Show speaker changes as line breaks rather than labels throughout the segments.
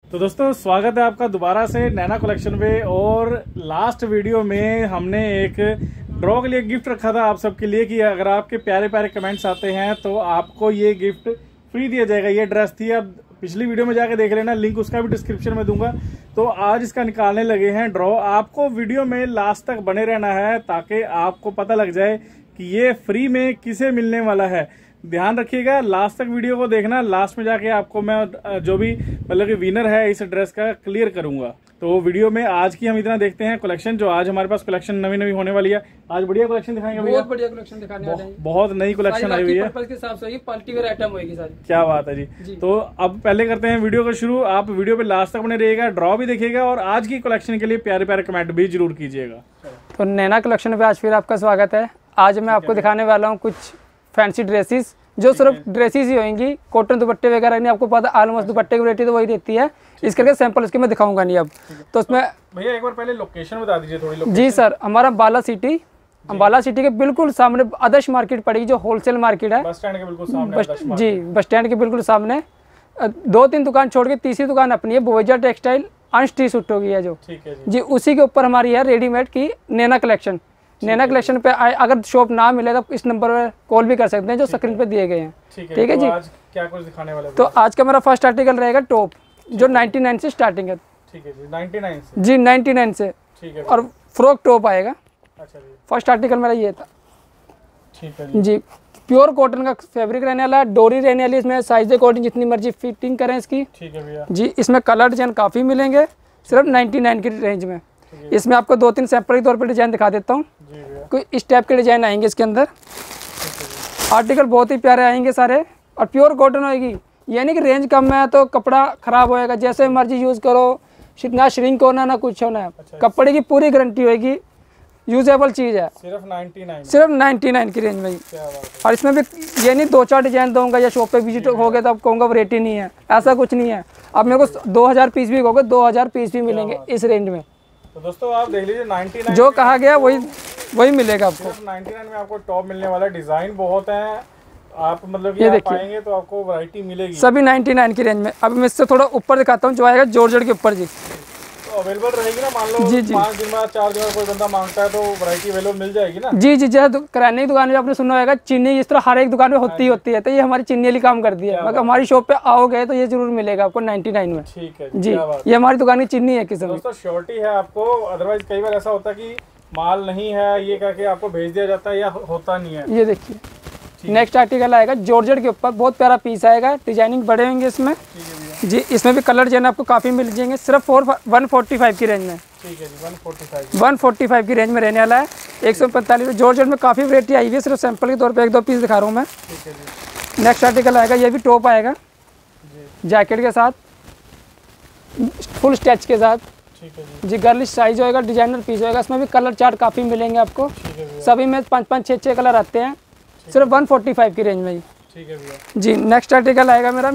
तो दोस्तों स्वागत है आपका दोबारा से नैना कलेक्शन पे। और लास्ट वीडियो में हमने एक ड्रॉ के लिए गिफ्ट रखा था आप सबके लिए कि अगर आपके प्यारे प्यारे कमेंट्स आते हैं तो आपको ये गिफ्ट फ्री दिया जाएगा। ये ड्रेस थी, अब पिछली वीडियो में जाके देख लेना, लिंक उसका भी डिस्क्रिप्शन में दूंगा। तो आज इसका निकालने लगे हैं ड्रॉ। आपको वीडियो में लास्ट तक बने रहना है ताकि आपको पता लग जाए कि ये फ्री में किसे मिलने वाला है। ध्यान रखिएगा, लास्ट तक वीडियो को देखना। लास्ट में जाके आपको मैं जो भी मतलब कि विनर है इस ड्रेस का क्लियर करूंगा। तो वीडियो में आज की हम इतना देखते हैं कलेक्शन, जो आज हमारे पास कलेक्शन नवी होने वाली है। आज बढ़िया कलेक्शन दिखाएंगे भैया,
बहुत बढ़िया कलेक्शन दिखाने वाले हैं।
बहुत नई कलेक्शन आई हुई है,
पर्पस के हिसाब से पार्टी वेयर आइटम होगी सारी।
क्या बात है जी। तो अब पहले करते हैं वीडियो को शुरू। आप वीडियो पे लास्ट तक बने रहिएगा, ड्रॉ भी देखिएगा और आज की कलेक्शन के लिए प्यारे प्यारे कमेंट भी जरूर कीजिएगा।
तो नैना कलेक्शन पे आज फिर आपका स्वागत है। आज मैं आपको दिखाने वाला हूँ कुछ फैंसी ड्रेसेस, जो सिर्फ ड्रेसेस ही होंगी, कॉटन दुपट्टे वगैरह नहीं। आपको पता ऑलमोस्ट दुपट्टे की वैरायटी तो वही रहती है। इस करके सैंपल इसके मैं दिखाऊंगा नहीं अब। तो उसमें
भैया एक बार पहले लोकेशन बता दीजिए थोड़ी। लोकेशन
जी सर, हमारा अम्बाला सिटी के बिल्कुल सामने आदर्श मार्केट पड़ेगी, जो होलसेल मार्केट है।
बस स्टैंड के बिल्कुल सामने।
जी, बस स्टैंड के बिल्कुल सामने। 2-3 दुकान छोड़ के तीसरी दुकान अपनी है, बोवेजा टेक्सटाइल अंश टी सूट होगी है जो।
ठीक है
जी, उसी के ऊपर हमारी है रेडीमेड की नैना कलेक्शन। नैना कलेक्शन पे अगर शॉप ना मिले तो इस नंबर पर कॉल भी कर सकते हैं जो स्क्रीन पे दिए गए हैं। ठीक है
तो
जी।
आज क्या कुछ दिखाने वाले?
तो आज का मेरा फर्स्ट आर्टिकल रहेगा टॉप, जो 99 से स्टार्टिंग है।
ठीक है जी, 99 से।
जी 99 से।
ठीक है।
और फ्रॉक टॉप आएगा।
अच्छा जी।
फर्स्ट आर्टिकल मेरा ये था।
ठीक है
जी, प्योर कॉटन का फैब्रिक रहने वाला है, डोरी रहने वाली है इसमें। साइज अकॉर्डिंग जितनी मर्जी फिटिंग करें इसकी।
ठीक है भैया
जी। इसमें कलर डिजाइन काफ़ी मिलेंगे सिर्फ 99 की रेंज में। इसमें आपको 2-3 सैंपल के तौर पर डिजाइन दिखा देता हूँ। कोई इस टाइप के डिजाइन आएंगे इसके अंदर। आर्टिकल बहुत ही प्यारे आएंगे सारे, और प्योर कॉटन होगी। यानी कि रेंज कम है तो कपड़ा खराब होएगा, जैसे मर्जी यूज़ करो, ना श्रिंक होना ना कुछ होना है। कपड़े की पूरी गारंटी होगी, यूजेबल चीज़ है। सिर्फ 99 की रेंज में। और इसमें भी ये नहीं 2-4 डिजाइन दूंगा या शॉप पे विजिट हो गए तो आप कहूँगा वैरायटी नहीं है, ऐसा कुछ नहीं है। अब मेरे को 2000 पीस भी होगा, 2000 पीस भी मिलेंगे इस रेंज में।
तो दोस्तों आप देख लीजिए 99
जो कहा गया वही मिलेगा आपको।
99 में आपको टॉप मिलने वाला। डिजाइन बहुत है, आप मतलब कि आप आएंगे तो आपको वैरायटी मिलेगी
सभी 99 की रेंज में। अब मैं इससे थोड़ा ऊपर दिखाता हूँ, जो आएगा जॉर्जेट के ऊपर जी।
तो अवेलेबल रहेगी ना, मान लो 5 दिन बाद 4 दिन बाद कोई बंदा मांगता है तो वैरायटी अवेलेबल मिल जाएगी ना।
जी, जैसे किराने की दुकान में आपने सुना होगा चीनी, इस तरह हर एक दुकान में होती है। तो ये हमारी चीनी वाली काम करती है। मगर हमारी शॉप पे आओगे तो ये जरूर मिलेगा आपको 99 में।
ठीक है
जी, ये हमारी दुकान की चीनी है किस्म।
दोस्तों श्योरिटी है आपको, अदरवाइज कई बार ऐसा होता है कि माल नहीं है ये कह के आपको भेज दिया जाता है या होता नहीं है।
ये देखिए नेक्स्ट आर्टिकल आएगा जॉर्जेट के ऊपर, बहुत प्यारा पीस आएगा, डिजाइनिंग बड़े होंगे इसमें। जी, इसमें भी कलर डिजाइन आपको काफ़ी मिल जाएंगे, सिर्फ 145 की रेंज में।
ठीक है जी,
145 की रेंज में रहने वाला है। 145 जॉर्जेट में काफ़ी वैरायटी आई हुई है, सिर्फ सैंपल के तौर पे 1-2 पीस दिखा रहा हूँ मैं।
ठीक है जी।
नेक्स्ट आर्टिकल आएगा, ये भी टॉप आएगा जैकेट के साथ, फुल स्टैच के साथ।
ठीक है
जी, गर्लिश साइज होएगा, डिजाइनर पीस होएगा। इसमें भी कलर चार्ट काफ़ी मिलेंगे आपको, सभी में 5-5, 6-6 कलर आते हैं, सिर्फ 145 की रेंज में ही।
ठीक है भैया
जी। नेक्स्ट आर्टिकल आएगा मेरा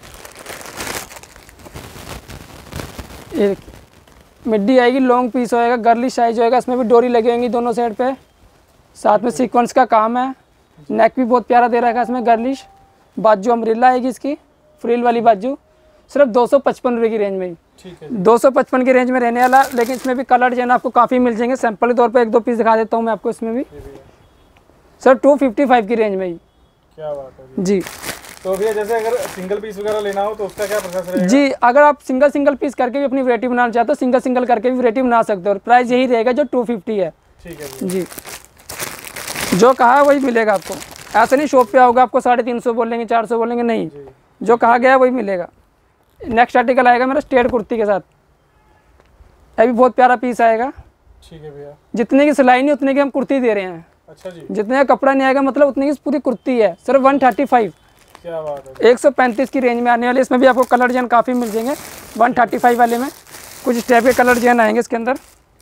मिड्डी आएगी, लॉन्ग पीस होएगा, गर्लिश साइज होएगा। इसमें भी डोरी लगी होंगी दोनों साइड पे, साथ में सीक्वेंस का काम है। नेक भी बहुत प्यारा दे रखा है इसमें, गर्लिश। बाजू अम्ब्रेला आएगी इसकी, फ्रिल वाली बाजू, सिर्फ 255 रुपये की रेंज में ही।
ठीक है
255 की रेंज में रहने वाला। लेकिन इसमें भी कलर डिजाइन आपको काफ़ी मिल जाएंगे, सैंपल के तौर पे 1-2 पीस दिखा देता हूँ मैं आपको। इसमें भी सर 255 की रेंज में ही।
क्या बात है
जी।
तो भैया जैसे अगर सिंगल पीस वगैरह लेना हो तो उसका क्या प्रोसेस रहेगा?
जी, अगर आप सिंगल पीस करके भी अपनी वैरायटी बनाना चाहते हो, सिंगल करके भी वैरायटी बना सकते हो। और प्राइस यही रहेगा जो 250 है।
ठीक है
जी, जो कहा है वही मिलेगा आपको। ऐसा नहीं शॉप पे आओगे आपको 350 बोलेंगे, 400 बोलेंगे, नहीं, जो कहा गया है वही मिलेगा। नेक्स्ट आर्टिकल आएगा मेरा स्ट्रेट कुर्ती के साथ, अभी बहुत प्यारा पीस आएगा।
ठीक है भैया।
जितने की सिलाई नहीं उतने की हम कुर्ती दे रहे हैं।
अच्छा जी।
जितने का कपड़ा नहीं आएगा मतलब उतने की पूरी कुर्ती है, सिर्फ 135।
क्या बात है।
135 की रेंज में आने वाली। इसमें भी आपको कलर डिजाइन काफ़ी मिल जाएंगे। 135 वाले में कुछ इस टाइप के कलर डिजाइन आएंगे इसके अंदर।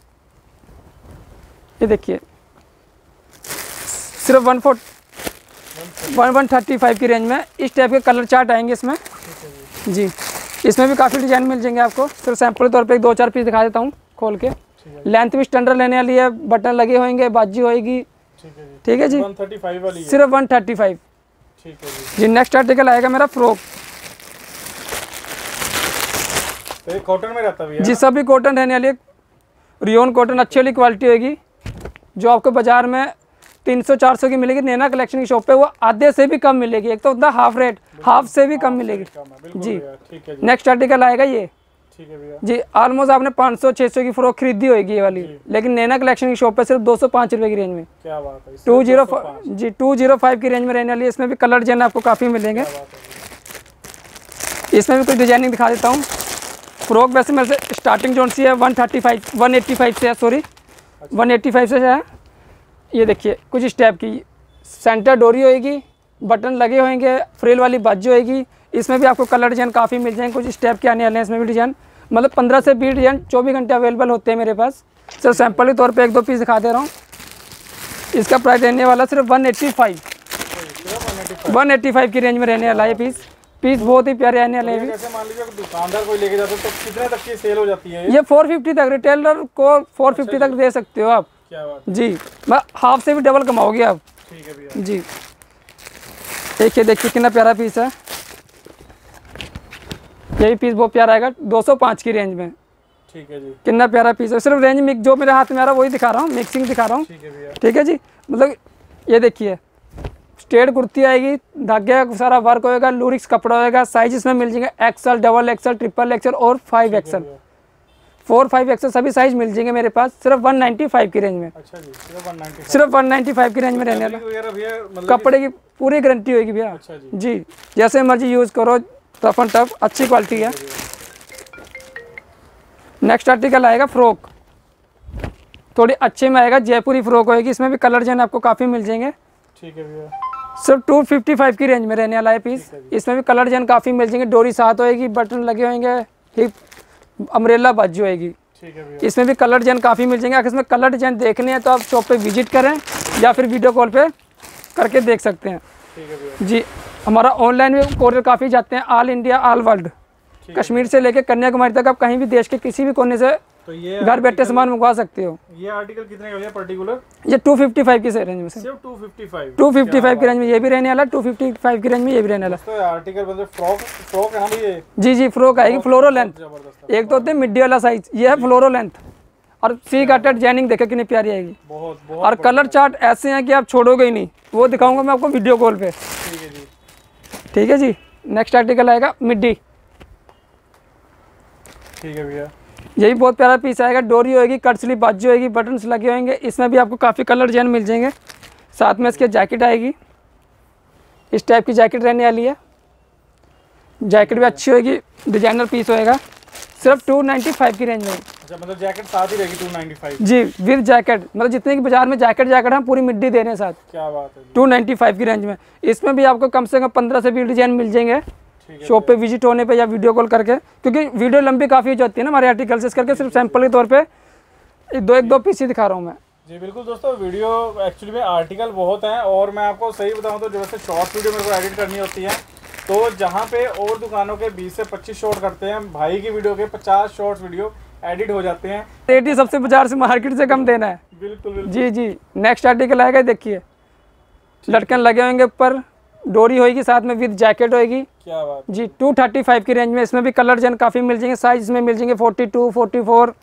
ये देखिए सिर्फ 135 की रेंज में इस टाइप के कलर चार्ट आएंगे इसमें। जी, इसमें भी काफ़ी डिजाइन मिल जाएंगे आपको। सिर्फ सैंपल के तौर पे 2-4 पीस दिखा देता हूँ खोल के। लेंथ भी स्टैंडर्ड लेने वाली है, बटन लगे होंगे, बाजू होएगी। ठीक है जी,
135 वाली है।
सिर्फ 135।
ठीक है
जी। नेक्स्ट आर्टिकल आएगा मेरा फ्रॉक।
तो ये कॉटन में रहता भी है
जी, सभी कॉटन रहने वाली है। रियोन कॉटन अच्छी वाली क्वालिटी होगी, जो आपको बाजार में 300-400 की मिलेगी, नैना कलेक्शन की शॉप पे वो आधे से भी कम मिलेगी। एक तो होता है हाफ रेट, हाफ से भी कम मिलेगी जी।
ठीक है
नेक्स्ट आर्टिकल आएगा ये।
ठीक है भैया
जी, ऑलमोस्ट आपने 500-600 की फ्रॉक खरीदी होगी ये वाली, लेकिन नैना कलेक्शन की शॉप पे सिर्फ 205 रुपए की रेंज में।
क्या बात है।
205 जी, 205 की रेंज में रहने वाली है। इसमें भी कलर डिजाइन आपको काफ़ी मिलेंगे। इसमें भी कुछ डिजाइनिंग दिखा देता हूँ। फ्रॉक वैसे मेरे से स्टार्टिंग जोन सी है 185 से है, सॉरी 185 से है। ये देखिए कुछ स्टेप की सेंटर डोरी होएगी, बटन लगे होंगे, फ्रिल वाली बाजू होएगी। इसमें भी आपको कलर डिजाइन काफ़ी मिल जाएंगे। कुछ स्टेप के आने वाले हैं इसमें भी डिजाइन, मतलब 15 से 20 डिजाइन 24 घंटे अवेलेबल होते हैं मेरे पास। सिर्फ सैंपल के तौर पे 1-2 पीस दिखा दे रहा हूँ। इसका प्राइस रहने वाला सिर्फ 185 की रेंज में रहने वाला है। पीस बहुत ही प्यारे आने वाले हैं।
जैसे मान लीजिए दुकानदार कोई लेके जाता है तो कितने तक की सेल हो जाती है?
ये 450 तक, रिटेलर को 450 तक दे सकते हो आप।
क्या बात
जी, मैं हाफ से भी डबल कमाओगे आप।
ठीक है भैया
जी, देखिए कितना प्यारा पीस है। यही पीस बहुत प्यारा आएगा 205 की रेंज में।
ठीक है जी,
कितना प्यारा पीस है। सिर्फ रेंज मिक्स जो मेरे हाथ में आ रहा है वही दिखा रहा हूँ, मिक्सिंग दिखा रहा हूँ।
ठीक है भैया।
ठीक है जी, मतलब ये देखिए स्ट्रेट कुर्ती आएगी, धागे का सारा वर्क होएगा, लूरिक्स कपड़ा होएगा। साइज इसमें मिल जाएंगे XL, XXL, XXL और 5XL, 4-5XL सभी साइज मिल जाएंगे मेरे पास सिर्फ 195 की रेंज में।
अच्छा जी,
सिर्फ 195 की रेंज में रहने वाला। कपड़े की पूरी गारंटी होगी भैया।
अच्छा
जी, जैसे मर्जी यूज़ करो, टफ एंड टफ, अच्छी क्वालिटी है। नेक्स्ट आर्टिकल आएगा फ्रॉक, थोड़ी अच्छे में आएगा, जयपुरी फ्रॉक होएगी। इसमें भी कलर जो है आपको काफ़ी मिल जाएंगे।
ठीक है भैया,
सिर्फ 255 की रेंज में रहने वाला है पीस। इसमें भी कलर डिजाइन काफ़ी मिल जाएंगे, डोरी साथ होएगी, बटन लगे होंगे, हिप अम्ब्रेला बाजू होएगी।
ठीक है भैया।
इसमें भी कलर डिजाइन काफ़ी मिल जाएंगे। अगर इसमें कलर डिजाइन देखने हैं तो आप शॉप पे विजिट करें या फिर वीडियो कॉल पे करके देख सकते हैं।
ठीक है भैया
जी, हमारा ऑनलाइन भी कोरियर काफ़ी जाते हैं, all India all world, Kashmir से लेकर कन्याकुमारी तक। आप कहीं भी देश के किसी भी कोने से
तो ये
घर बैठे सामान मंगवा सकते हो।
ये आर्टिकल कितने का भैया पर्टिकुलर?
ये 255 की रेंज में,
सिर्फ 255
की रेंज में ये भी रहने वाला, 255 की रेंज में ये भी रहने वाला।
तो आर्टिकल मतलब फ्रॉक है ना भैया?
जी, फ्रॉक आएगी फ्लोरो लेंथ।
जबरदस्त,
एक तो होते हैं मिड्डी वाला साइज, ये है फ्लोरो लेंथ। और सी काटेड डिजाइनिंग देखे कितनी प्यारी आएगी।
बहुत
और कलर चार्ट ऐसे हैं कि आप छोड़ोगे ही नहीं, वो दिखाऊंगा मैं आपको वीडियो कॉल पे।
ठीक है जी।
ठीक है जी, नेक्स्ट आर्टिकल आएगा मिड्डी।
ठीक है भैया,
यही बहुत प्यारा पीस आएगा, डोरी होएगी, कट स्लीव बाजू होएगी, बटन्स लगे होंगे। इसमें भी आपको काफ़ी कलर डिजाइन मिल जाएंगे। साथ में इसके जैकेट आएगी, इस टाइप की जैकेट रहने वाली है। जैकेट भी अच्छी होगी, डिजाइनर पीस होएगा, सिर्फ 295 की रेंज में।
अच्छा, मतलब जैकेट साथ ही रहेगी 295?
जी, विद जैकेट, मतलब जितने की बाजार में जैकेट हैं पूरी मिड्डी देने हैं साथ।
क्या बात है।
295 की रेंज में। इसमें भी आपको कम से कम 15 से 20 डिजाइन मिल जाएंगे शॉप पे विजिट होने पे या वीडियो कॉल करके, क्योंकि वीडियो लंबी काफ़ी हो जाती है ना हमारे आर्टिकल से, इस करके सिर्फ सैंपल के तौर पे एक दो पीस ही दिखा रहा हूँ मैं।
जी बिल्कुल दोस्तों, वीडियो एक्चुअली में आर्टिकल बहुत हैं और मैं आपको सही बताऊं तो जैसे शॉर्ट वीडियो मेरे को एडिट करनी होती है, तो जहाँ पे और दुकानों के 20 से 25 शॉर्ट करते हैं, भाई की वीडियो के 50 शॉर्ट्स वीडियो एडिट हो जाते हैं।
रेट ही सबसे बाजार से मार्केट से कम देना है।
बिल्कुल।
जी, नेक्स्ट आर्टिकल आएगा, देखिए लटकन लगे होंगे ऊपर, डोरी होएगी, साथ में विद जैकेट होएगी।
क्या बात
जी, 235 की रेंज में। इसमें भी कलर डिजाइन काफ़ी मिल जाएंगे, साइज इसमें मिल जाएंगे 42, 44,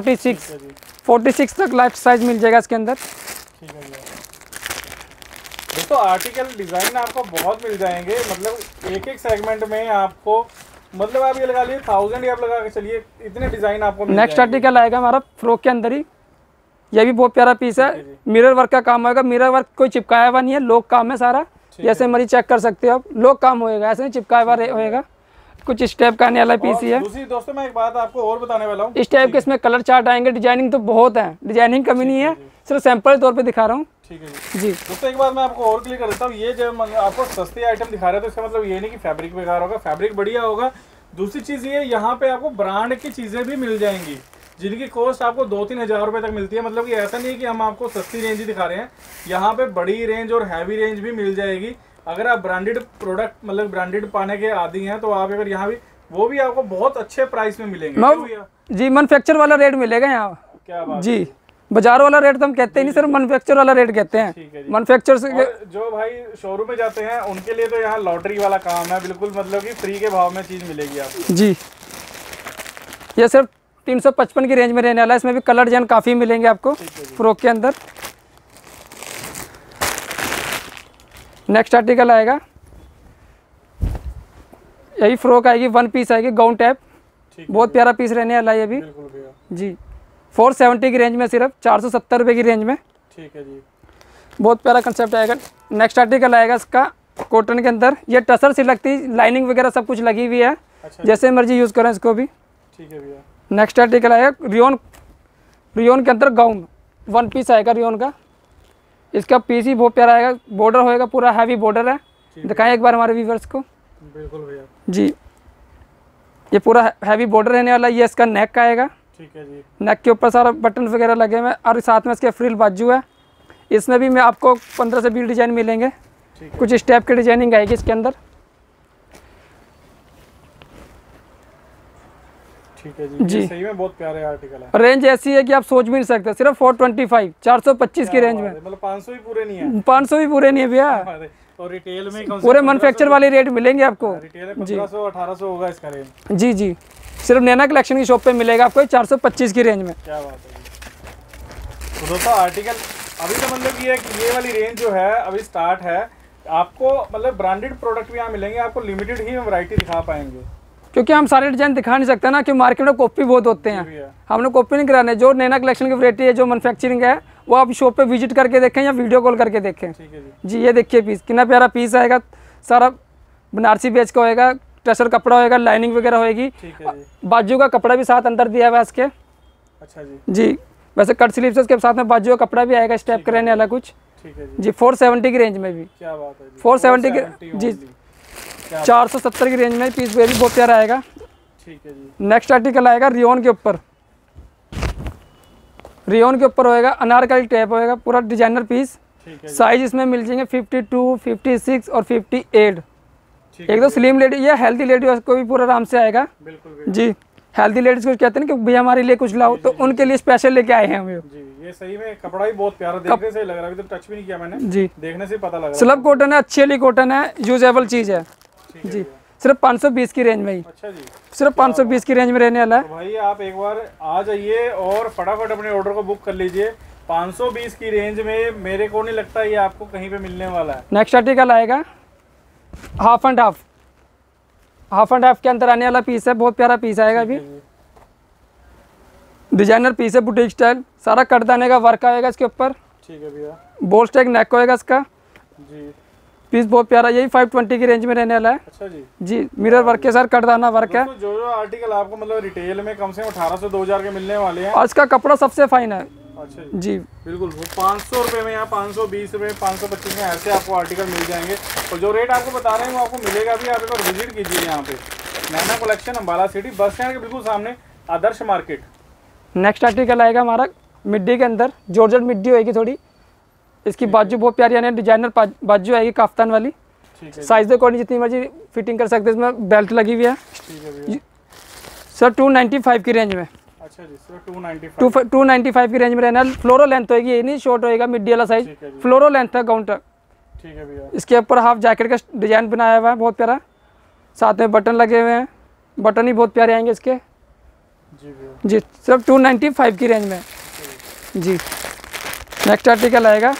46 तक लाइफ साइज मिल जाएगा इसके अंदर।
ठीक है भैया, दोस्तों आर्टिकल डिज़ाइन आपको बहुत मिल जाएंगे, मतलब एक सेगमेंट में आपको, मतलब आप ये लगा लिए 1000 आप लगा के चलिए, इतने डिज़ाइन आपको मिल
नेक्स्ट आर्टिकल आएगा हमारा फ्रॉक के अंदर ही। ये भी बहुत प्यारा पीस है, मिरर वर्क का काम होगा। मिरर वर्क कोई चिपकाया हुआ नहीं है, लोग काम है सारा, जैसे मर्जी चेक कर सकते हो आप, लोग काम होएगा, ऐसे नहीं चिपकाया हुआ होएगा। कुछ इस टाइप का आने वाला पीस ही है।
दूसरी दोस्तों मैं एक बात आपको और बताने वाला हूँ,
इस टाइप के इसमें कलर चार्ट आएंगे, डिजाइनिंग तो बहुत है, डिजाइनिंग कमी नहीं है, सिर्फ सैंपल तौर पे दिखा रहा हूँ।
ठीक है
जी।
दोस्तों एक बात मैं आपको और क्लियर कर देता हूँ, ये जब आपको सस्ती आइटम दिखा रहे हैं तो इसका मतलब ये नहीं कि फैब्रिक बेकार होगा, फैब्रिक बढ़िया होगा। दूसरी चीज़ ये, यहाँ पे आपको ब्रांड की चीज़ें भी मिल जाएंगी जिनकी कॉस्ट आपको 2-3 हज़ार रुपये तक मिलती है। मतलब कि ऐसा नहीं है कि हम आपको सस्ती रेंज ही दिखा रहे हैं, यहाँ पे बड़ी रेंज और हैवी रेंज भी मिल जाएगी। अगर आप ब्रांडेड प्रोडक्ट, मतलब ब्रांडेड पाने के आदी हैं, तो आप अगर यहाँ भी, वो भी आपको बहुत अच्छे प्राइस में मिलेंगे।
जी, मैन्युफैक्चर वाला रेट मिलेगा यहाँ।
क्या बात
जी, बाजार वाला रेट तो हम कहते ही नहीं, सिर्फ मैन्युफैक्चर वाला रेट कहते हैं। मैन्युफैक्चर से
जो भाई शोरूम में जाते हैं उनके लिए तो यहाँ लॉटरी वाला काम है, बिल्कुल मतलब कि फ्री के भाव में चीज़ मिलेगी आपको।
जी, ये सिर्फ 355 की रेंज में रहने वाला है। इसमें भी कलर डिजाइन काफ़ी मिलेंगे आपको फ्रॉक के अंदर। नेक्स्ट आर्टिकल आएगा, यही फ्रॉक आएगी, वन पीस आएगी, गाउन टाइप, बहुत प्यारा पीस रहने वाला है ये भी जी। 470 की रेंज में, सिर्फ 470 रुपये की रेंज में।
ठीक है जी,
बहुत प्यारा कंसेप्ट आएगा। नेक्स्ट आर्टिकल आएगा इसका कॉटन के अंदर, ये टसर सी लगती है, लाइनिंग वगैरह सब कुछ लगी हुई है। अच्छा, जैसे मर्जी यूज़ करें इसको भी।
ठीक है भैया।
नेक्स्ट आर्टिकल आएगा रियोन के अंदर गाउन, वन पीस आएगा रियोन का। इसका पीस ही बहुत प्यारा आएगा, बॉर्डर होएगा पूरा हैवी बॉर्डर है। दिखाएं एक बार हमारे व्यूवर्स को।
बिल्कुल भैया
जी, ये पूरा हैवी बॉर्डर रहने वाला है। ये इसका नेक का आएगा।
ठीक है जी,
नेक के ऊपर सारा बटन वगैरह लगे हुए हैं और साथ में इसके फ्रिल बाजू है। इसमें भी मैं आपको 15 से 20 डिजाइन मिलेंगे। कुछ स्टेप की डिजाइनिंग आएगी इसके अंदर।
ठीक है जी,
जी।
सही में बहुत प्यारे आर्टिकल है।
रेंज ऐसी है कि आप सोच भी नहीं सकते, सिर्फ 425 425 की रेंज में,
मतलब 500 भी पूरे नहीं है।
500 भी पूरे नहीं है भैया।
और रिटेल में
पूरे मैन्युफैक्चर वाले रेट मिलेंगे आपको।
रिटेल में 1500 1800 होगा इसका रेंज।
जी जी, सिर्फ नैना कलेक्शन की शॉप पे मिलेगा आपको 425 की रेंज में।
क्या बात है। तो दोस्तों आर्टिकल अभी तो मतलब ये है कि ये वाली रेंज जो है अभी स्टार्ट है। आपको मतलब ब्रांडेड प्रोडक्ट भी यहाँ मिलेंगे, आपको लिमिटेड ही वैरायटी दिखा पाएंगे,
क्योंकि हम सारे डिजाइन दिखा नहीं सकते ना, कि मार्केट में कॉपी बहुत होते हैं। हमने कॉपी नहीं कराने, जो नैना कलेक्शन की वैरायटी है, जो मैन्युफैक्चरिंग है, वो आप शॉप पे विजिट करके देखें या वीडियो कॉल करके देखें।
ठीक है
जी, ये देखिए पीस कितना प्यारा पीस आएगा, सारा बनारसी बेच का होएगा, टसर कपड़ा होएगा, लाइनिंग वगैरह होएगी।
ठीक है जी,
बाजू का कपड़ा भी साथ अंदर दिया हुआ है इसके।
अच्छा जी
जी, वैसे कट स्लीव से साथ में बाजू का कपड़ा भी आएगा, स्टेप का रहने वाला कुछ।
ठीक है जी,
470 की रेंज में भी।
क्या बात है जी,
470 की जी, 470 की रेंज में पीस भी बहुत प्यारा आएगा।
ठीक है जी।
नेक्स्ट आर्टिकल आएगा रियोन के ऊपर। रियोन के ऊपर होएगा, अनारकली टाइप होएगा, पूरा डिजाइनर पीस। साइज इसमें मिल जाएंगे 52, 56 और 58। एक तो स्लिम लेडी या हेल्दी लेडी को भी पूरा आराम से आएगा।
बिल्कुल
जी, हेल्दी लेडीज को कहते हैं कि भैया हमारे लिए कुछ लाओ, तो उनके लिए स्पेशल लेके आए हैं हम।
जी, ये सही में कपड़ा ही बहुत प्यारा, देखने से लग रहा है, अभी तो टच भी नहीं किया मैंने। जी, देखने से पता लग रहा है।
स्लब कॉटन है, अच्छी वाली कॉटन है, यूजेबल चीज है। जी, सिर्फ 520 की रेंज में ही।
अच्छा जी,
सिर्फ 520 की रेंज में रहने वाला है।
तो भाई आप एक बार आ जाइए और फटाफट अपने ऑर्डर को बुक कर लीजिए। 520 की रेंज में मेरे को नहीं लगता ये आपको कहीं पे मिलने वाला है।
नेक्स्ट आर्टिकल आएगा हाफ एंड हाफ के अंदर आने वाला पीस है, बहुत प्यारा पीस आएगा। अभी डिजाइनर पीस है, बुटीक स्टाइल, सारा कटदाने का वर्क आएगा इसके ऊपर। ठीक है भैया, बोल स्टैक नेक होएगा इसका। जी, पीस बहुत प्यारा, यही 520 की रेंज में रहने वाला है। अच्छा जी, जी, मिरर वर्क के साथ कटदाना वर्क है।
जो आर्टिकल आपको मतलब रिटेल में कम से कम 1800 2000 के मिलने वाले हैं,
और इसका कपड़ा सबसे फाइन है।
अच्छा
जी,
बिल्कुल, वो 500 रुपये में या 520 रुपये 525 में ऐसे आपको आर्टिकल मिल जाएंगे। और जो रेट आपको बता रहे हैं वो आपको मिलेगा भी। आप एक बार विजिट कीजिए यहाँ पे, Naina collection, Ambala city, bus stand के बिल्कुल सामने, आदर्श मार्केट। नेक्स्ट
आर्टिकल आएगा हमारा मिड्डी के अंदर, जॉर्जेट मिड्डी होगी थोड़ी। इसकी बाजू बहुत प्यारी है, डिजाइनर बाजू आएगी काफ्तान वाली। साइज के अकॉर्डिंग जितनी मर्जी फिटिंग कर सकते हैं, इसमें बेल्ट लगी हुई है। सर 295 की रेंज में। अच्छा जी, सर 295 की रेंज में रहना। फ्लोरो लेंथ होगी, ये नहीं शॉर्ट होएगा, मिड्डी वाला साइज, फ्लोरो लेंथ है गाउन तक। ठीक है भैया, इसके ऊपर हाफ जैकेट का डिजाइन बनाया हुआ है, बहुत प्यारा, साथ में बटन लगे हुए हैं, बटन ही बहुत प्यारे आएंगे इसके। जी, सिर्फ 295 की रेंज में। जी, नेक्स्ट आर्टिकल आएगा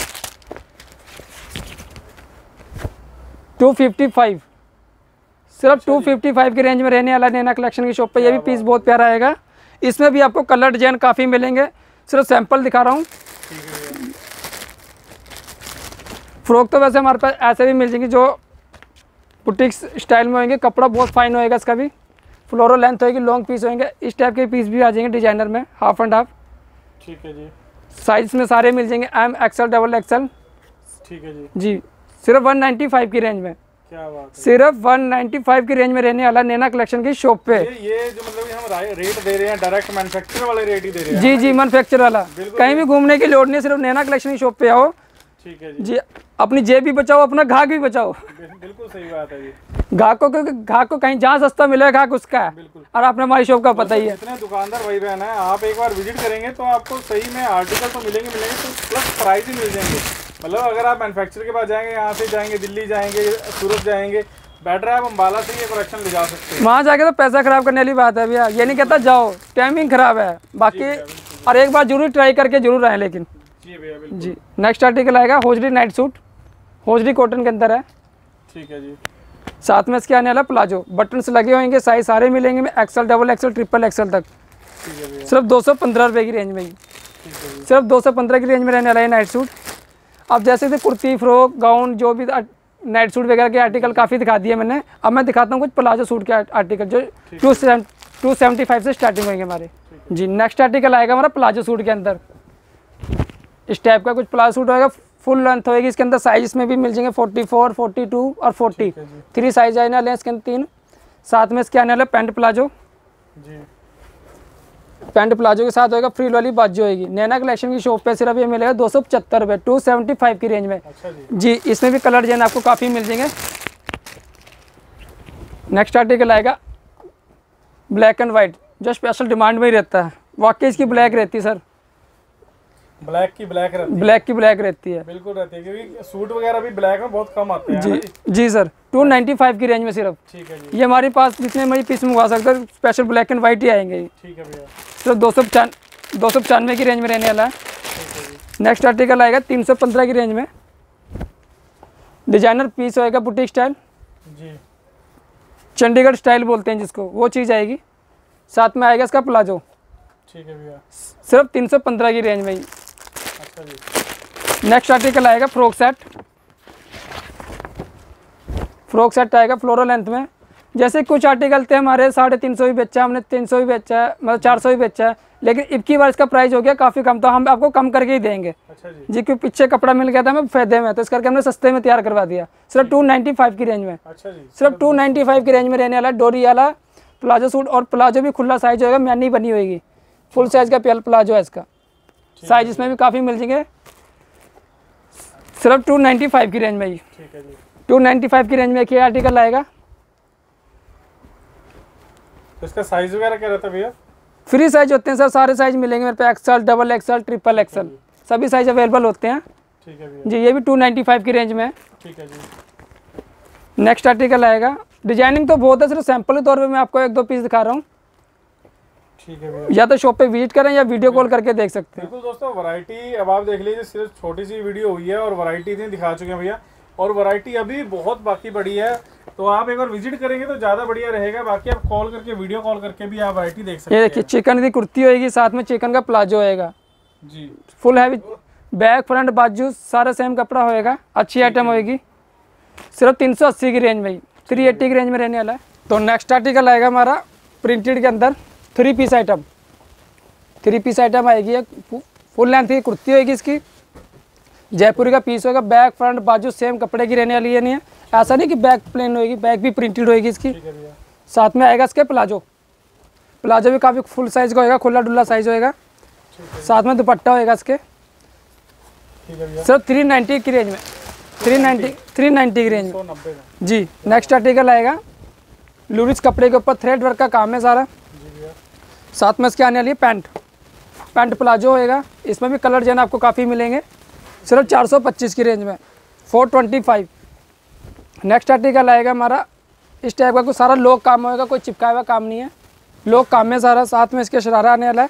255, सिर्फ 255 की रेंज में रहने वाला नैना कलेक्शन की शॉप पे। ये भी पीस बहुत प्यारा आएगा। इसमें भी आपको कलर डिजाइन काफ़ी मिलेंगे, सिर्फ सैंपल दिखा रहा हूँ। फ्रॉक तो वैसे हमारे पास ऐसे भी मिल जाएंगे जो बुटीक स्टाइल में होंगे, कपड़ा बहुत फाइन होएगा इसका भी, फ्लोरो लेंथ होएगी, लॉन्ग पीस होंगे, इस टाइप के पीस भी आ जाएंगे डिजाइनर में, हाफ एंड हाफ। ठीक है जी, साइज में सारे मिल जाएंगे, एम, एक्सएल, डबल एक्सएल। ठीक है जी, जी, सिर्फ 195 की रेंज में। क्या बात है, सिर्फ 195 की रेंज में रहने वाला नैना कलेक्शन की शॉप पे।
ये जो मतलब हम रेट दे रहे हैं डायरेक्ट मैन्युफैक्चर वाले रेट ही दे रहे हैं।
जी जी, मैन्युफैक्चर वाला, कहीं भी घूमने की लोड नहीं, सिर्फ नैना कलेक्शन की शॉप पे आओ। ठीक है जी, अपनी जेब भी बचाओ, अपना घाक भी बचाओ।
बिल्कुल सही बात है जी,
घाक को कहीं जहाँ सस्ता मिलेगा घाक उसका है। और आपने हमारी शॉप का पता ही है,
इतने दुकानदार भाई बहन है, आप एक बार विजिट करेंगे तो आपको सही में आर्टिकल तो मिलेंगे तो प्लस प्राइस ही मिल जाएंगे। मतलब अगर आप मैन्युफैक्चर के पास जाएंगे, यहाँ से जाएंगे दिल्ली जाएंगे, सूरत जाएंगे, बेटर है आप अम्बाला से ये कलेक्शन ले जा सकते हैं।
वहाँ जाके तो पैसा खराब करने वाली बात है भैया, ये नहीं कहता जाओ, टाइमिंग खराब है बाकी, और एक बार जरूर ट्राई करके जरूर आए लेकिन।
जी भैया बिल्कुल।
जी नेक्स्ट आर्टिकल आएगा hosiery night suit, hosiery cotton के अंदर है।
ठीक है जी।
साथ में इसके आने वाला प्लाजो, बटन्स लगे होंगे, साइज सारे मिलेंगे में XL, double XL, triple XL तक।
ठीक है भैया।
सिर्फ 215 रुपये की रेंज में ही, सिर्फ 215 की रेंज में रहने वाला है नाइट सूट। अब जैसे कि कुर्ती, फ्रॉक, गाउन, जो भी नाइट सूट वगैरह के आर्टिकल काफ़ी दिखा दिए मैंने। अब मैं दिखाता हूँ कुछ प्लाजो सूट के आर्टिकल जो 275 से स्टार्टिंग होंगे हमारे। जी नेक्स्ट आर्टिकल आएगा हमारा प्लाजो सूट के अंदर, इस टाइप का कुछ प्लाजो सूट होएगा, फुल लेंथ होएगी इसके अंदर। साइज में भी मिल जाएंगे 44, 42 और 40, 3 साइज आने वाले हैं इसके अंदर 3। साथ में इसके आने वाले पैंट प्लाजो
जी।
पैंट प्लाजो के साथ होएगा फ्रिल वाली बाजू होएगी। नैना कलेक्शन की शॉप पे सिर्फ ये मिलेगा 275 रुपये, 275 की रेंज में।
अच्छा
जी इसमें भी कलर डिजाइन आपको काफ़ी मिल जाएंगे। नेक्स्ट आर्टिकल आएगा ब्लैक एंड वाइट, जो स्पेशल डिमांड में ही रहता है। वाकई इसकी ब्लैक रहती है सर,
ब्लैक की ब्लैक रहती है।
ब्लैक की ब्लैक रहती है,
बिल्कुल रहती है, क्योंकि सूट वगैरह भी ब्लैक में बहुत कम आते हैं।
जी जी सर। 295 की रेंज में सिर्फ।
ठीक है जी।
ये हमारे पास जितने मर्जी पीस मंगवा सकते हैं, स्पेशल ब्लैक एंड वाइट ही आएंगे।
ठीक है भैया।
सिर्फ 295 की रेंज में रहने वाला है। नेक्स्ट आर्टिकल आएगा 315 की रेंज में, डिजाइनर पीस होएगा, बुटीक स्टाइल,
जी
चंडीगढ़ स्टाइल बोलते हैं जिसको, वो चीज़ आएगी। साथ में आएगा इसका प्लाजो,
ठीक है भैया।
सिर्फ 315 की रेंज में ही।
अच्छा जी।
नेक्स्ट आर्टिकल आएगा फ्रॉक सेट, फ्रॉक सेट आएगा फ्लोरल लेंथ में। जैसे कुछ आर्टिकल थे हमारे 350 भी बेचा है, हमने 300 भी बेचा है, मतलब 400 भी बेचा है, लेकिन अब की बार इसका प्राइस हो गया काफ़ी कम, तो हम आपको कम करके ही देंगे।
अच्छा जी।
जी क्योंकि पीछे कपड़ा मिल गया था हमें फायदे में, तो इस करके हमने सस्ते में तैयार करवा दिया, सिर्फ 295 की रेंज में।
अच्छा जी।
सिर्फ 295 की रेंज में रहने वाला डोरी वाला प्लाजो सूट, और प्लाजो भी खुला साइज होगा, मैनी बनी होगी, फुल साइज का प्लाजो है इसका। साइज इसमें भी काफ़ी मिल जाएंगे, सिर्फ 295 की रेंज में ही।
ठीक है जी।
295 की रेंज में एक आर्टिकल आएगा।
तो इसका साइज वगैरह क्या रहता है भैया?
फ्री साइज होते हैं सर, सारे साइज मिलेंगे मेरे पे, XL, double XL, triple XL, सभी साइज अवेलेबल होते हैं।
ठीक है भैया।
जी ये भी 295 की रेंज में है।
ठीक है जी।
नेक्स्ट आर्टिकल आएगा, डिजाइनिंग तो बहुत है, सिर्फ सैंपल के तौर पे मैं आपको 1-2 पीस दिखा रहा हूँ।
ठीक है भैया।
या तो शॉप पे विजिट करें या वीडियो कॉल करके देख सकते हैं।
बिल्कुल दोस्तों, वैरायटी अब आप देख लीजिए, सिर्फ छोटी सी वीडियो हुई है और वैरायटी इतनी दिखा चुके हैं भैया, और वैरायटी अभी बहुत बाकी बड़ी है, तो आप एक बार विजिट करेंगे तो ज़्यादा बढ़िया रहेगा। बाकी आप कॉल करके, वीडियो कॉल करके भी आप वैरायटी देख सकते
ये
हैं।
देखिए चिकन की कुर्ती होएगी, साथ में चिकन का प्लाजो होएगा
जी।
फुल हैवी, बैक फ्रंट बाजू सारा सेम कपड़ा होएगा, अच्छी आइटम होएगी, सिर्फ 380 की रेंज में ही, 380 की रेंज में रहने वाला है। तो नेक्स्ट आर्टिकल आएगा हमारा प्रिंटेड के अंदर 3 पीस आइटम, 3 पीस आइटम आएगी। फुल लेंथ की कुर्ती होएगी इसकी, जयपुरी का पीस होगा, बैक फ्रंट बाजू सेम कपड़े की रहने वाली है। नहीं है ऐसा नहीं कि बैक प्लेन होएगी, बैक भी प्रिंटेड होएगी इसकी।
ठीक है भैया।
साथ में आएगा इसके प्लाजो, प्लाजो भी काफ़ी फुल साइज का होएगा, खुला डुल्ला साइज होएगा। साथ में दुपट्टा होएगा इसके,
ठीक है भैया।
सिर्फ 390 की रेंज में, 390 की रेंज में।
190 में।
जी नेक्स्ट आर्टिकल आएगा लूरिस कपड़े के ऊपर थ्रेड वर्क का काम है सारा।
जी भैया।
साथ में इसके आने वाली है पैंट प्लाजो होएगा, इसमें भी कलर जो है आपको काफ़ी मिलेंगे, सिर्फ 425 की रेंज में, 425। नेक्स्ट आर्टिकल आएगा हमारा इस टाइप का, कुछ सारा लोग काम होएगा, कोई चिपकाया हुआ काम नहीं है, लोग काम में सारा। साथ में इसके शरारा आने वाला है,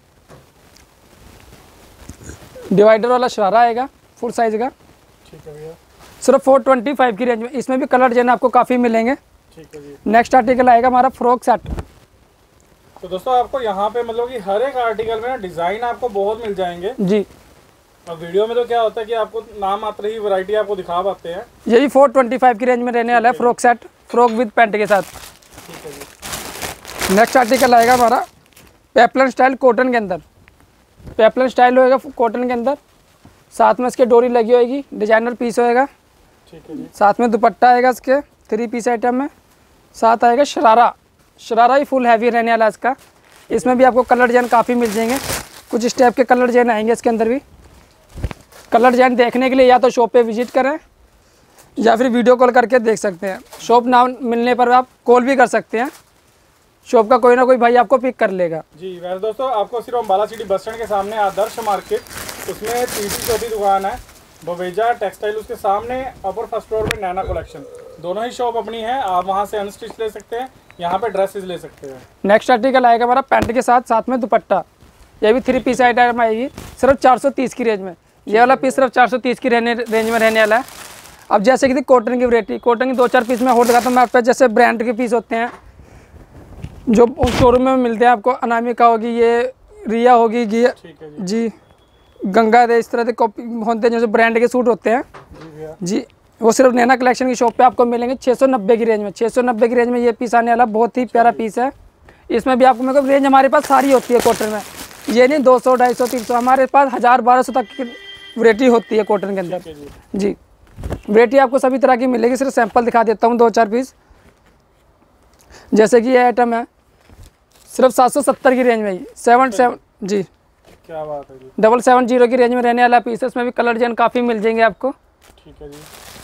डिवाइडर वाला शरारा आएगा फुल साइज का,
ठीक है भैया।
सिर्फ 425 की रेंज में। इसमें भी कलर जो है आपको काफ़ी मिलेंगे।
ठीक है जी।
नेक्स्ट आर्टिकल आएगा हमारा फ्रॉक सेट।
तो दोस्तों आपको यहाँ पे मतलब कि हर एक आर्टिकल में ना डिज़ाइन आपको बहुत मिल जाएंगे।
जी
और वीडियो में तो क्या होता है कि आपको नाम मात्र ही वैरायटी आपको दिखा पाते हैं।
यही 425 की रेंज में रहने वाला है frock set, frock with pant के साथ।
ठीक है जी।
नेक्स्ट आर्टिकल आएगा हमारा पेपलन स्टाइल कॉटन के अंदर, पेपलन स्टाइल होएगा कॉटन के अंदर, साथ में इसके डोरी लगी होएगी, डिजाइनर पीस होएगा।
ठीक है जी।
साथ में दुपट्टा आएगा इसके 3 पीस आइटम में। साथ आएगा शरारा, शरारा ही फुल हैवी रहने वाला है इसका। इसमें भी आपको कलर डिजाइन काफ़ी मिल जाएंगे, कुछ इस टाइप के कलर डिजाइन आएंगे इसके अंदर भी। कलर डिजाइन देखने के लिए या तो शॉप पे विजिट करें या फिर वीडियो कॉल करके देख सकते हैं। शॉप ना मिलने पर आप कॉल भी कर सकते हैं, शॉप का कोई ना कोई भाई आपको पिक कर लेगा।
जी वैसे दोस्तों आपको सिर्फ अम्बाला सिटी बस स्टैंड के सामने आदर्श मार्केट, उसमें तीसरी चौथी दुकान है बवेजा टेक्सटाइल, उसके सामने अपर फर्स्ट फ्लोर पे नैना कलेक्शन। दोनों ही शॉप अपनी है, आप वहाँ से अनस्टिच ले सकते हैं, यहाँ पे ड्रेसेस ले सकते हैं।
नेक्स्ट आर्टिकल आएगा हमारा पैंट के साथ, साथ में दुपट्टा। ये भी 3 पीस आइटम आएगी सिर्फ 430 की रेंज में। ये वाला पीस सिर्फ 430 की रेंज में रहने वाला है। अब जैसे कि कॉटन की वैरायटी, कॉटन की 2-4 पीस में और दिखाता हूँ मैं आपको। जैसे ब्रांड के पीस होते हैं जो शोरूम में मिलते हैं आपको, अनामिका होगी, ये रिया होगी, ये जी गंगा दे, इस तरह के कॉपी होते हैं जैसे ब्रांड के सूट होते हैं जी। वो सिर्फ नैना कलेक्शन की शॉप पे आपको मिलेंगे 690 की रेंज में। 690 की रेंज में ये पीस आने वाला बहुत ही प्यारा पीस है। इसमें भी आपको मतलब रेंज हमारे पास सारी होती है कॉटन में, ये नहीं 200, 250, 300, हमारे पास 1000, 1200 तक की वैरायटी होती है कॉटन के अंदर जी। वैरायटी आपको सभी तरह की मिलेगी। सिर्फ सैंपल दिखा देता हूँ 2-4 पीस। जैसे कि ये आइटम है सिर्फ 770 की रेंज में, 77 जी,
क्या बात है जी,
770 की रेंज में रहने वाला पीस है। इसमें भी कलर डिजाइन काफ़ी मिल जाएंगे आपको।
ठीक है जी,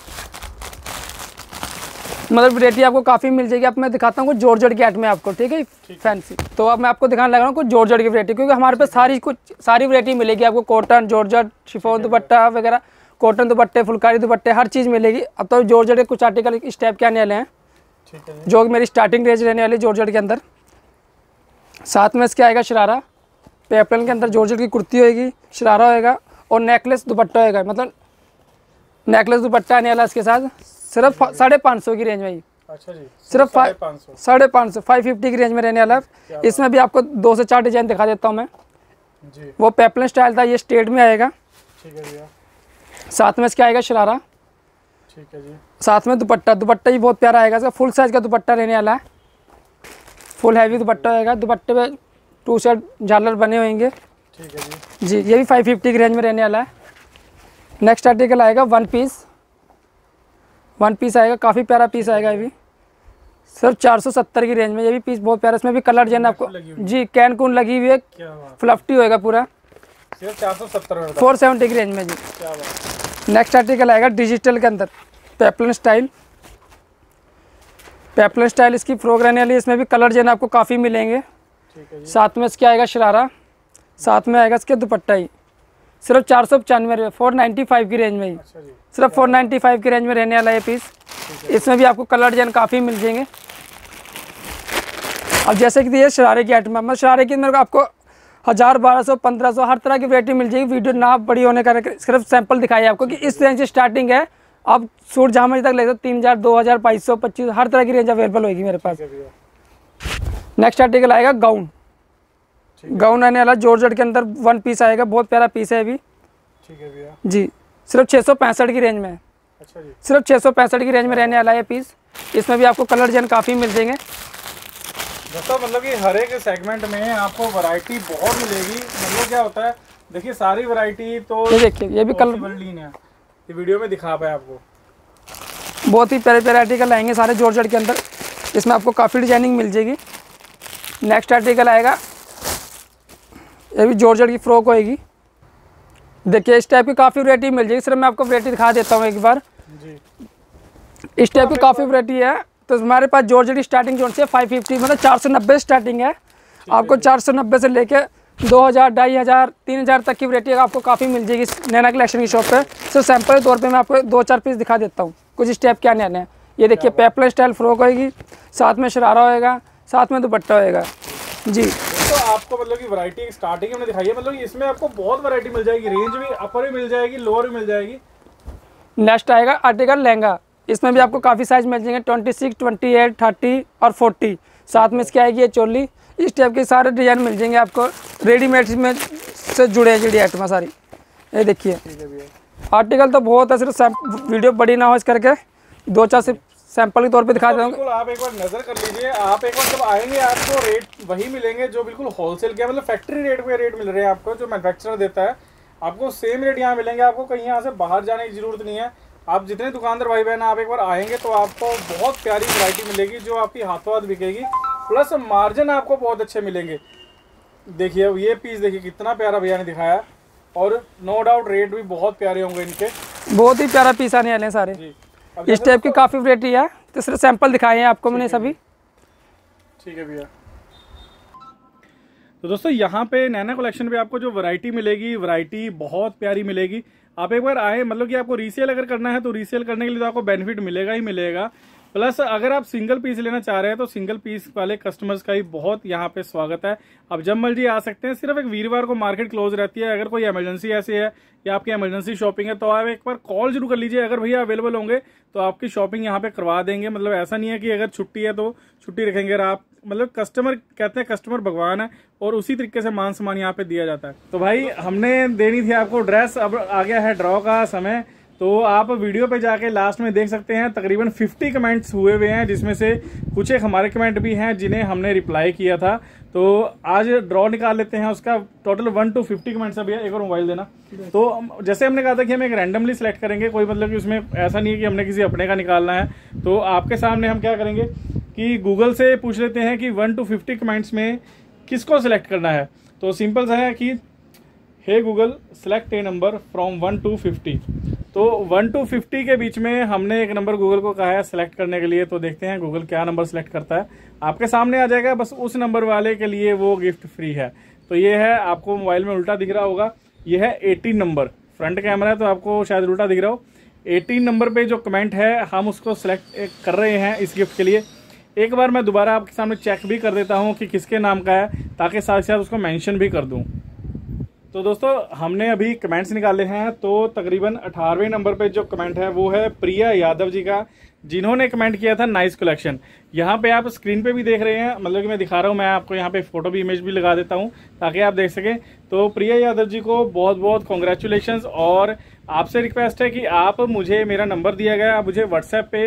मतलब वैरायटी आपको काफ़ी मिल जाएगी। अब मैं दिखाता हूँ कुछ जॉर्जेट के आइटम में आपको, ठीक है फैंसी। तो अब मैं आपको दिखाने लगा हूँ कुछ जॉर्जेट की वैरायटी, क्योंकि हमारे पास सारी वैरायटी मिलेगी आपको। कॉटन, जॉर्जेट, शिफॉन दुपट्टा वगैरह, कॉटन दुपट्टे, फुलकारी दुपट्टे, हर चीज़ मिलेगी। अब तो जॉर्जेट के कुछ आर्टिकल इस टाइप के आने वाले हैं,
ठीक है,
जो मेरी स्टार्टिंग रेंज रहने वाली जॉर्जेट के अंदर। साथ में इसके आएगा शरारा, पेपलन के अंदर जॉर्जेट की कुर्ती होएगी, शरारा होएगा और नेकलेस दुपट्टा होएगा। मतलब नेकलेस दुपट्टा आने वाला इसके साथ सिर्फ 550 की रेंज में ही।
अच्छा जी,
सिर्फ 550, 550 की रेंज में रहने वाला है। इसमें भी आपको 2 से 4 डिजाइन दिखा देता हूँ मैं
जी।
वो पेपलन स्टाइल था, ये स्ट्रेट में आएगा।
ठीक है भैया,
साथ में इसके आएगा शरारा,
ठीक है जी।
साथ में दुपट्टा भी बहुत प्यारा आएगा। इसका फुल साइज का दुपट्टा रहने वाला है, फुल हैवी दुपट्टा होएगा। दुपट्टे पे 2 साइड झालर बने होंगे,
ठीक है जी
जी। ये भी 550 की रेंज में रहने वाला है। नेक्स्ट आर्टिकल आएगा वन पीस आएगा, काफ़ी प्यारा पीस आएगा। ये भी सिर्फ 470 की रेंज में। ये भी पीस बहुत प्यारा, इसमें भी कलर डिजाइन आपको जी, कैन कून लगी हुई है, फ्लफ्टी होएगा पूरा।
सिर्फ 470 में,
470 की रेंज में जी।
क्या बात।
नेक्स्ट आर्टिकल आएगा डिजिटल के अंदर पेपलन स्टाइल इसकी फ्रॉक रहने वाली। इसमें भी कलर डिजाइन आपको काफ़ी मिलेंगे।
ठीक है जी,
साथ में इसके आएगा शरारा, साथ में आएगा इसके दुपट्टा ही। सिर्फ 495, 495 की रेंज में ही।
अच्छा जी,
सिर्फ 495 की रेंज में रहने वाला ये पीस। इसमें भी आपको कलर डिजाइन काफ़ी मिल जाएंगे। अब जैसे कि ये शरारे की आइटम है, मैं शरारे की मेरे को आपको 1000, 1200, 1500 हर तरह की वैरायटी मिल जाएगी। वीडियो ना बड़ी होने का सिर्फ सैंपल दिखाई आपको कि इस रेंज से स्टार्टिंग है। आप सूट जहाँ मर्जी तक ले सकते 3000, 2000, 2500, 2500 हर तरह की रेंज अवेलेबल होगी मेरे पास। नेक्स्ट आर्टिकल आएगा गाउन आने वाला जॉर्जेट के अंदर, वन पीस आएगा, बहुत प्यारा पीस है अभी।
ठीक है भैया
जी, सिर्फ 665 की रेंज में।
अच्छा जी,
सिर्फ 665 की रेंज में रहने वाला है पीस। इसमें भी आपको कलर डिजाइन काफ़ी मिल जाएंगे।
दोस्तों मतलब कि हर एक सेगमेंट में आपको वैरायटी बहुत मिलेगी। मतलब क्या होता है, देखिए सारी वैरायटी तो
ये देखिए, ये भी कलर
लीन है, ये वीडियो में दिखा पाए आपको।
बहुत ही प्यारे प्यारे आर्टिकल आएंगे सारे जॉर्जेट के अंदर। इसमें आपको काफ़ी डिजाइनिंग मिल जाएगी। नेक्स्ट आर्टिकल आएगा, ये भी जॉर्जेट की फ्रॉक होएगी। देखिए इस टाइप की काफ़ी वैरायटी मिल जाएगी। सिर्फ मैं आपको वैरायटी दिखा देता हूँ एक बार
जी।
इस टाइप की काफ़ी वैरायटी है। तो हमारे पास जॉर्जेट की स्टार्टिंग जोन से 550 मतलब 490 स्टार्टिंग है। आपको 490 से लेके 2000, 2500, 3000 तक की वैरायटी आपको काफ़ी मिल जाएगी नैना कलेक्शन की शॉप पे। सिर्फ सैंपल के तौर पे मैं आपको 2-4 पीस दिखा देता हूँ कुछ इस टाइप के आने वाले हैं। ये देखिए पेपलन स्टाइल फ्रॉक होएगी, साथ में शरारा होएगा, साथ में दुपट्टा होएगा जी।
तो आपको मतलब कि वैरायटी स्टार्टिंग में दिखाई है, मतलब इसमें आपको बहुत वैरायटी मिल जाएगी। रेंज भी अपर भी मिल जाएगी, लोअर भी मिल जाएगी।
नेक्स्ट आएगा आर्टिकल लहंगा। इसमें भी आपको काफ़ी साइज मिल जाएंगे, 26, 28, 30 और 40। साथ में इसकी आएगी ये चोली। इस टाइप के सारे डिजाइन मिल जाएंगे आपको। रेडीमेड में से जुड़े हैं जुड़ी आइटम सारी। ये देखिए आर्टिकल तो बहुत है, सिर्फ वीडियो बड़ी ना हो इस करके 2-4 से सैंपल के तौर पे दिखा दूँगा।
बिल्कुल आप एक बार नजर कर लीजिए। आप एक बार जब आएंगे आपको रेट वही मिलेंगे जो बिल्कुल होलसेल के, मतलब फैक्ट्री रेट पे रेट मिल रहे हैं आपको, जो मैन्युफैक्चरर देता है आपको सेम रेट यहाँ मिलेंगे। आपको कहीं यहाँ से बाहर जाने की जरूरत नहीं है। आप जितने दुकानदार भाई बहन आप एक बार आएंगे तो आपको बहुत प्यारी वैरायटी मिलेगी जो आपकी हाथों हाथ बिकेगी, प्लस मार्जिन आपको बहुत अच्छे मिलेंगे। देखिए ये पीस देखिए कितना प्यारा भैया ने दिखाया, और नो डाउट रेट भी बहुत प्यारे होंगे इनके।
बहुत ही प्यारा पीस आने वाले हैं सारे। इस टाइप की काफ़ी वैरायटी है, तो सिर्फ सैंपल दिखाए हैं आपको मैंने सभी।
ठीक है भैया। तो दोस्तों यहाँ पे नैना कलेक्शन पे आपको जो वैरायटी मिलेगी, वैरायटी बहुत प्यारी मिलेगी। आप एक बार आए, मतलब कि आपको रीसेल अगर करना है तो रीसेल करने के लिए तो आपको बेनिफिट मिलेगा ही मिलेगा। प्लस अगर आप सिंगल पीस लेना चाह रहे हैं तो सिंगल पीस वाले कस्टमर्स का ही बहुत यहाँ पे स्वागत है। आप जब मर्जी आ सकते हैं। सिर्फ एक वीरवार को मार्केट क्लोज रहती है। अगर कोई इमरजेंसी ऐसी है या आपकी इमरजेंसी शॉपिंग है तो आप एक बार कॉल जरूर कर लीजिए। अगर भैया अवेलेबल होंगे तो आपकी शॉपिंग यहाँ पे करवा देंगे। मतलब ऐसा नहीं है कि अगर छुट्टी है तो छुट्टी रखेंगे। और आप मतलब कस्टमर कहते हैं कस्टमर भगवान है, और उसी तरीके से मान सम्मान यहाँ पे दिया जाता है। तो भाई हमने देनी थी आपको ड्रेस, अब आ गया है ड्रॉ का समय। तो आप वीडियो पे जाके लास्ट में देख सकते हैं तकरीबन 50 कमेंट्स हुए हुए हैं, जिसमें से कुछ एक हमारे कमेंट भी हैं जिन्हें हमने रिप्लाई किया था। तो आज ड्रॉ निकाल लेते हैं उसका। टोटल 1 to 50 कमेंट्स है। भैया एक और मोबाइल देना। तो जैसे हमने कहा था कि हम एक रैंडमली सिलेक्ट करेंगे, कोई मतलब कि उसमें ऐसा नहीं है कि हमने किसी अपने का निकालना है। तो आपके सामने हम क्या करेंगे कि गूगल से पूछ लेते हैं कि 1 to 50 कमेंट्स में किसको सिलेक्ट करना है। तो सिंपल सा है कि hey Google select a number from 1 to 50। तो 1 to 50 के बीच में हमने एक नंबर गूगल को कहा है सिलेक्ट करने के लिए। तो देखते हैं गूगल क्या नंबर सिलेक्ट करता है। आपके सामने आ जाएगा, बस उस नंबर वाले के लिए वो गिफ्ट फ्री है। तो ये है, आपको मोबाइल में उल्टा दिख रहा होगा, ये है 18 नंबर। फ्रंट कैमरा है तो आपको शायद उल्टा दिख रहा हो। 18 नंबर पे जो कमेंट है हम उसको सिलेक्ट कर रहे हैं इस गिफ्ट के लिए। एक बार मैं दोबारा आपके सामने चेक भी कर देता हूँ कि किसके नाम का है, ताकि साथ साथ उसको मेंशन भी कर दूँ। तो दोस्तों हमने अभी कमेंट्स निकाले हैं। तो तकरीबन 18वें नंबर पे जो कमेंट है वो है प्रिया यादव जी का, जिन्होंने कमेंट किया था नाइस कलेक्शन। यहाँ पे आप स्क्रीन पे भी देख रहे हैं, मतलब कि मैं दिखा रहा हूँ। मैं आपको यहाँ पे फोटो भी इमेज भी लगा देता हूँ ताकि आप देख सकें। तो प्रिया यादव जी को बहुत बहुत कॉन्ग्रेचुलेशंस। और आपसे रिक्वेस्ट है कि आप मुझे, मेरा नंबर दिया गया, आप मुझे व्हाट्सएप पे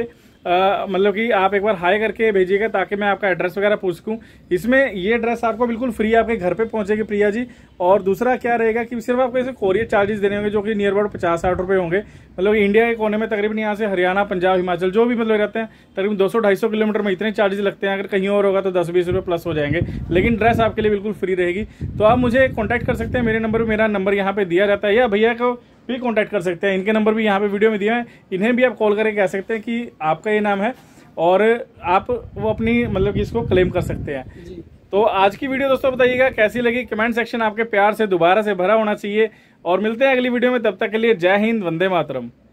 मतलब कि आप एक बार हाई करके भेजिएगा ताकि मैं आपका एड्रेस वगैरह पूछ सकूं। इसमें ये ड्रेस आपको बिल्कुल फ्री आपके घर पे पहुंचेगी प्रिया जी। और दूसरा क्या रहेगा कि सिर्फ आपको इसे कोरियर चार्जेस देने होंगे, जो कि नियर अबाउट 50-60 रुपए होंगे। मतलब इंडिया के कोने में तकरीबन यहाँ से हरियाणा, पंजाब, हिमाचल जो भी मतलब रहते हैं तकरीबन 200-250 किलोमीटर में इतने चार्जेस लगते हैं। अगर कहीं और होगा तो 10-20 रुपये प्लस हो जाएंगे, लेकिन ड्रेस आपके लिए बिल्कुल फ्री रहेगी। तो आप मुझे कॉन्टैक्ट कर सकते हैं। मेरा नंबर यहाँ पे दिया जाता है, या भैया को भी कांटेक्ट कर सकते हैं। इनके नंबर भी यहाँ पे वीडियो में दिए हैं, इन्हें भी आप कॉल करके कह सकते हैं कि आपका ये नाम है और आप वो अपनी मतलब कि इसको क्लेम कर सकते हैं जी। तो आज की वीडियो दोस्तों बताइएगा कैसी लगी। कमेंट सेक्शन आपके प्यार से दोबारा से भरा होना चाहिए। और मिलते हैं अगली वीडियो में, तब तक के लिए जय हिंद, वंदे मातरम।